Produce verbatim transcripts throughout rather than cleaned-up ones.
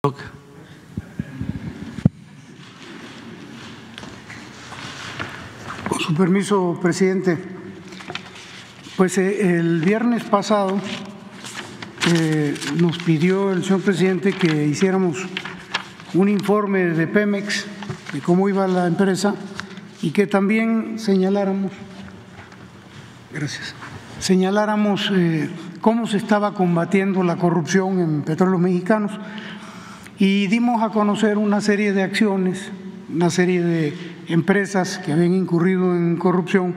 Con su permiso, presidente, pues eh, el viernes pasado eh, nos pidió el señor presidente que hiciéramos un informe de Pemex de cómo iba la empresa y que también señaláramos, gracias, señaláramos eh, cómo se estaba combatiendo la corrupción en Petróleos Mexicanos. Y dimos a conocer una serie de acciones, una serie de empresas que habían incurrido en corrupción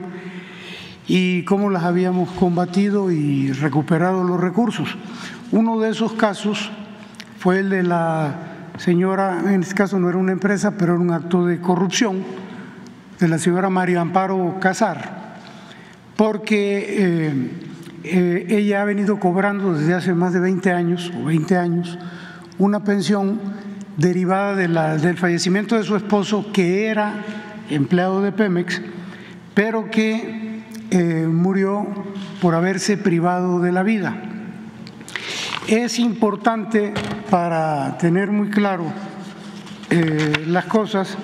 y cómo las habíamos combatido y recuperado los recursos. Uno de esos casos fue el de la señora, en este caso no era una empresa, pero era un acto de corrupción, de la señora María Amparo Casar, porque eh, eh, ella ha venido cobrando desde hace más de veinte años o veinte años una pensión derivada de la, del fallecimiento de su esposo, que era empleado de Pemex, pero que eh, murió por haberse privado de la vida. Es importante, para tener muy claro eh, las cosas,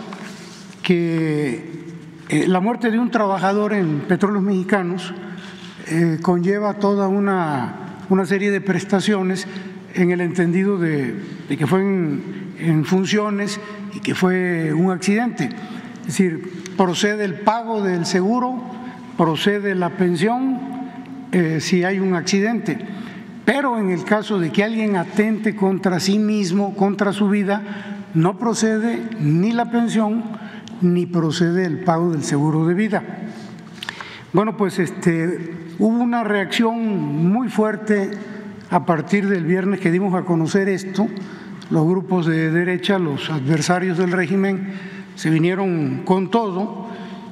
que eh, la muerte de un trabajador en Petróleos Mexicanos eh, conlleva toda una, una serie de prestaciones en el entendido de, de que fue en, en funciones y que fue un accidente. Es decir, procede el pago del seguro, procede la pensión eh, si hay un accidente, pero en el caso de que alguien atente contra sí mismo, contra su vida, no procede ni la pensión ni procede el pago del seguro de vida. Bueno, pues este, hubo una reacción muy fuerte a partir del viernes que dimos a conocer esto. Los grupos de derecha, los adversarios del régimen, se vinieron con todo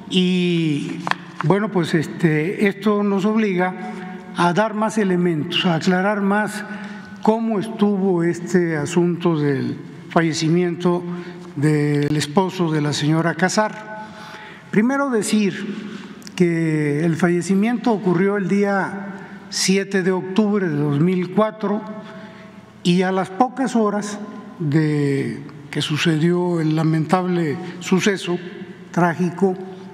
y bueno, pues este, esto nos obliga a dar más elementos, a aclarar más cómo estuvo este asunto del fallecimiento del esposo de la señora Casar. Primero decir que el fallecimiento ocurrió el día siete de octubre de dos mil cuatro y a las pocas horas de que sucedió el lamentable suceso trágico,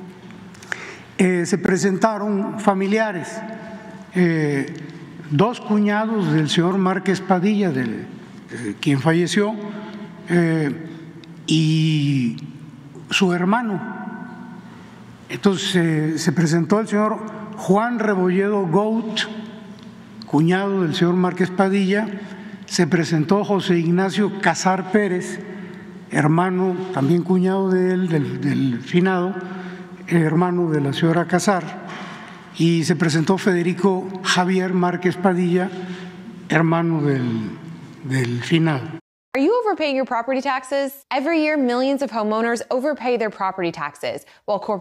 eh, se presentaron familiares, eh, dos cuñados del señor Márquez Padilla, del, eh, quien falleció, eh, y su hermano. Entonces eh, se presentó el señor Juan Rebolledo Gout, cuñado del señor Márquez Padilla, se presentó José Ignacio Casar Pérez, hermano, también cuñado de él, del, del finado, hermano de la señora Casar, y se presentó Federico Javier Márquez Padilla, hermano del, del finado. Are you overpaying your property taxes? Every year, millions of homeowners overpay their property taxes, while corp-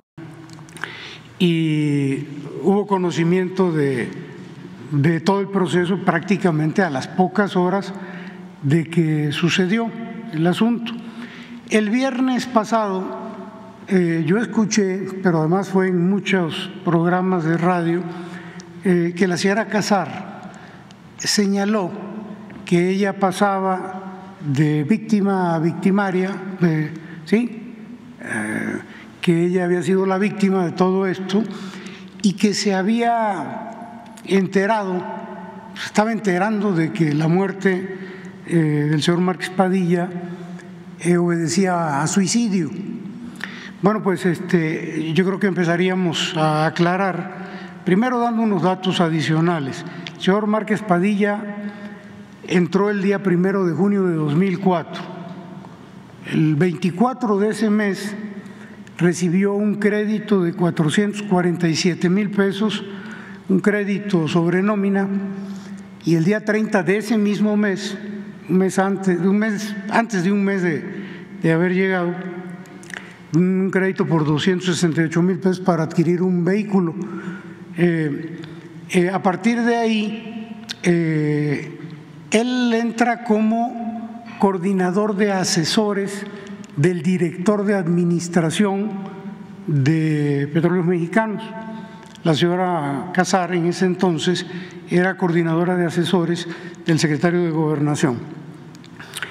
Y hubo conocimiento de de todo el proceso prácticamente a las pocas horas de que sucedió el asunto. El viernes pasado eh, yo escuché, pero además fue en muchos programas de radio, eh, que la señora Casar señaló que ella pasaba de víctima a victimaria, eh, ¿sí? Eh, que ella había sido la víctima de todo esto y que se había enterado, se estaba enterando de que la muerte eh, del señor Márquez Padilla eh, obedecía a suicidio. Bueno, pues este, yo creo que empezaríamos a aclarar, primero dando unos datos adicionales. El señor Márquez Padilla entró el día primero de junio de dos mil cuatro. El veinticuatro de ese mes recibió un crédito de cuatrocientos cuarenta y siete mil pesos, un crédito sobre nómina, y el día treinta de ese mismo mes, un mes antes, un mes, antes de un mes de, de haber llegado, un crédito por doscientos sesenta y ocho mil pesos para adquirir un vehículo. Eh, eh, a partir de ahí, eh, él entra como coordinador de asesores del director de administración de Petróleos Mexicanos. La señora Casar en ese entonces era coordinadora de asesores del secretario de Gobernación.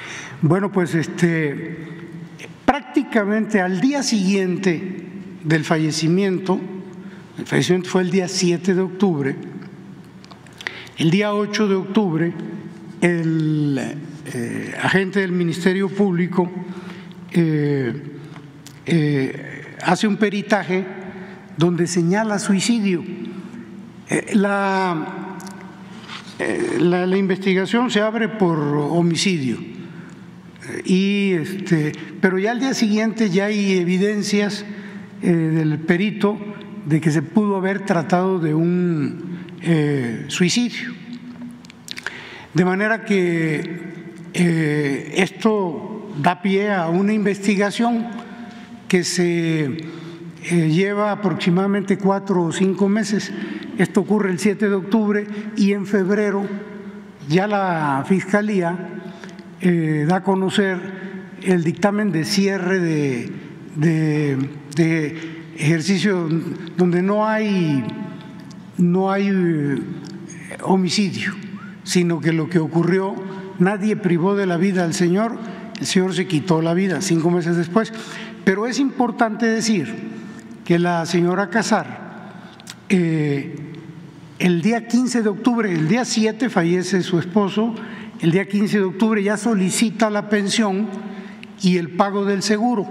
Bueno, pues este, prácticamente al día siguiente del fallecimiento, el fallecimiento fue el día siete de octubre, el día ocho de octubre, el eh, agente del Ministerio Público eh, eh, hace un peritaje donde señala suicidio. Eh, la, eh, la, la investigación se abre por homicidio, eh, y este, pero ya al día siguiente ya hay evidencias eh, del perito de que se pudo haber tratado de un eh, suicidio. De manera que eh, esto da pie a una investigación que se eh, lleva aproximadamente cuatro o cinco meses. Esto ocurre el siete de octubre y en febrero ya la Fiscalía eh, da a conocer el dictamen de cierre de, de, de ejercicio donde no hay, no hay eh, homicidio, sino que lo que ocurrió, nadie privó de la vida al señor, el señor se quitó la vida cinco meses después. Pero es importante decir que la señora Casar, eh, el día quince de octubre, el día siete fallece su esposo, el día quince de octubre ya solicita la pensión y el pago del seguro.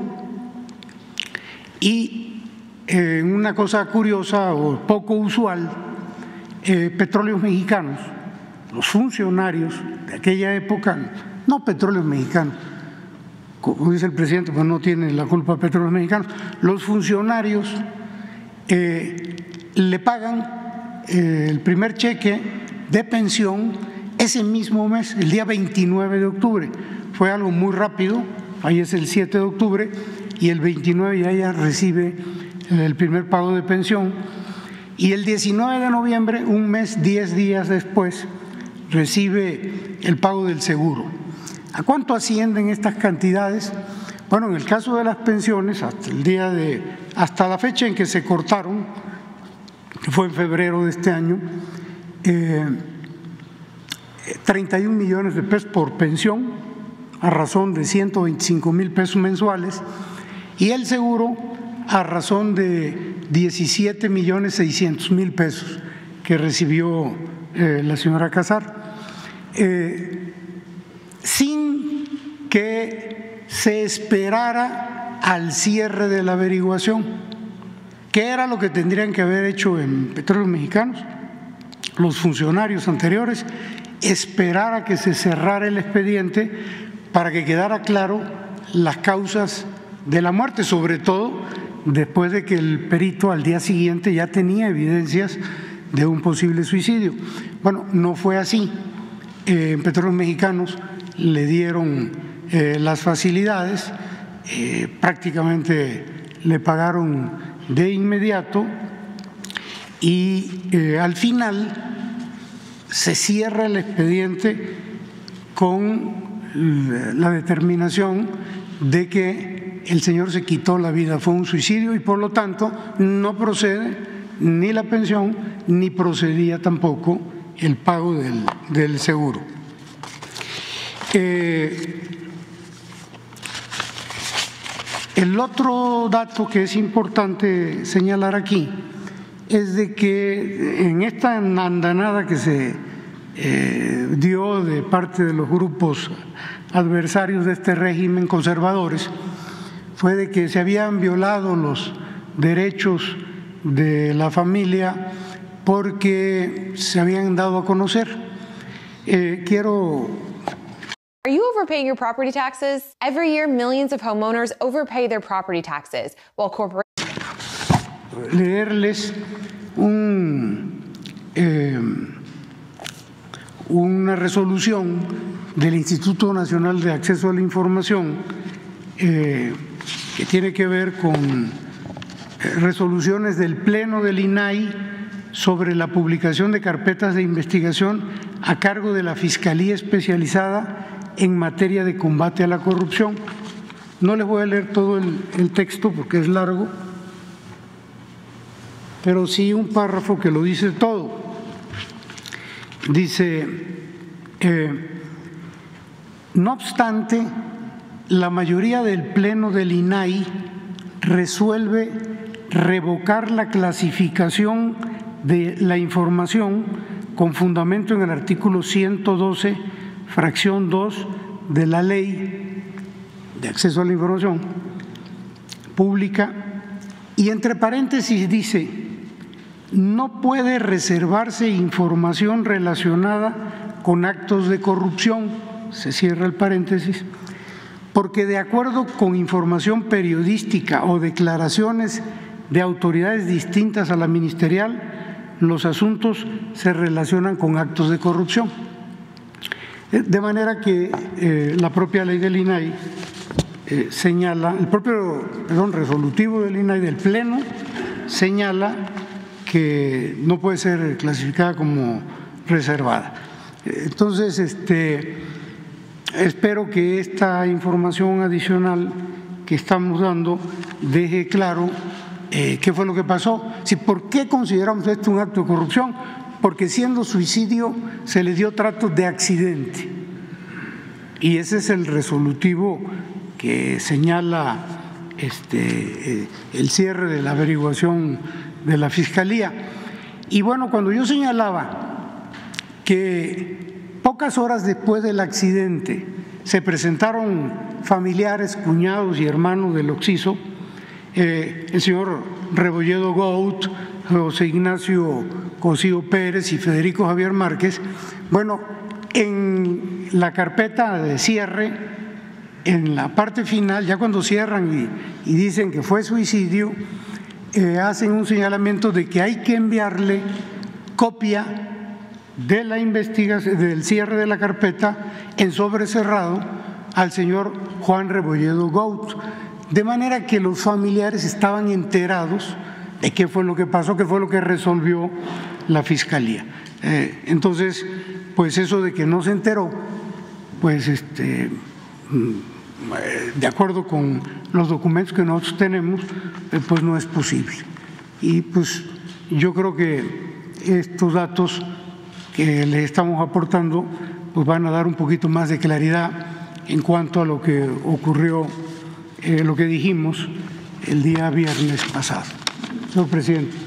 Y eh, una cosa curiosa o poco usual, eh, Petróleos Mexicanos, los funcionarios de aquella época, no Petróleos Mexicanos, como dice el presidente, pues no tiene la culpa Petróleos Mexicanos, los funcionarios eh, le pagan eh, el primer cheque de pensión ese mismo mes, el día veintinueve de octubre. Fue algo muy rápido, ahí es el siete de octubre y el veintinueve ya ella recibe el primer pago de pensión, y el diecinueve de noviembre, un mes, diez días después, recibe el pago del seguro. ¿A cuánto ascienden estas cantidades? Bueno, en el caso de las pensiones, hasta el día de, hasta la fecha en que se cortaron, que fue en febrero de este año, eh, treinta y un millones de pesos por pensión, a razón de ciento veinticinco mil pesos mensuales, y el seguro a razón de diecisiete millones seiscientos mil pesos que recibió eh, la señora Casar. Eh, sin que se esperara al cierre de la averiguación, que era lo que tendrían que haber hecho en Petróleos Mexicanos los funcionarios anteriores, esperar a que se cerrara el expediente para que quedara claro las causas de la muerte, sobre todo después de que el perito al día siguiente ya tenía evidencias de un posible suicidio. Bueno, no fue así. Eh, en Petróleos Mexicanos le dieron eh, las facilidades, eh, prácticamente le pagaron de inmediato y eh, al final se cierra el expediente con la determinación de que el señor se quitó la vida, fue un suicidio y por lo tanto no procede ni la pensión ni procedía tampoco el pago del, del seguro. Eh, el otro dato que es importante señalar aquí es de que en esta andanada que se eh, dio de parte de los grupos adversarios de este régimen conservadores, fue de que se habían violado los derechos de la familia porque se habían dado a conocer. Eh, quiero Are you overpaying your property taxes? Every year, millions of homeowners overpay their property taxes, while corporations leerles un, eh, una resolución del Instituto Nacional de Acceso a la Información eh, que tiene que ver con resoluciones del Pleno del I N A I sobre la publicación de carpetas de investigación a cargo de la Fiscalía Especializada en materia de combate a la corrupción. No les voy a leer todo el, el texto porque es largo, pero sí un párrafo que lo dice todo. Dice, eh, no obstante, la mayoría del Pleno del I N A I resuelve revocar la clasificación de la información con fundamento en el artículo ciento doce, fracción dos de la Ley de Acceso a la Información Pública, y entre paréntesis dice: no puede reservarse información relacionada con actos de corrupción, se cierra el paréntesis, porque de acuerdo con información periodística o declaraciones de autoridades distintas a la ministerial, los asuntos se relacionan con actos de corrupción. De manera que eh, la propia ley del I N A I eh, señala, el propio perdón, resolutivo del I N A I del Pleno señala que no puede ser clasificada como reservada. Entonces, este, espero que esta información adicional que estamos dando deje claro eh, qué fue lo que pasó. Si, ¿por qué consideramos esto un acto de corrupción? Porque siendo suicidio se le dio trato de accidente, y ese es el resolutivo que señala este, eh, el cierre de la averiguación de la Fiscalía. Y bueno, cuando yo señalaba que pocas horas después del accidente se presentaron familiares, cuñados y hermanos del occiso, eh, el señor Rebolledo Gout, José Ignacio Cosío Pérez y Federico Javier Márquez, bueno, en la carpeta de cierre, en la parte final, ya cuando cierran y, y dicen que fue suicidio, eh, hacen un señalamiento de que hay que enviarle copia de la investigación, del cierre de la carpeta en sobre cerrado al señor Juan Rebolledo Gout, de manera que los familiares estaban enterados de qué fue lo que pasó, qué fue lo que resolvió la Fiscalía. Eh, entonces, pues eso de que no se enteró, pues este, de acuerdo con los documentos que nosotros tenemos, eh, pues no es posible. Y pues yo creo que estos datos que le estamos aportando pues van a dar un poquito más de claridad en cuanto a lo que ocurrió, eh, lo que dijimos el día viernes pasado. Señor presidente.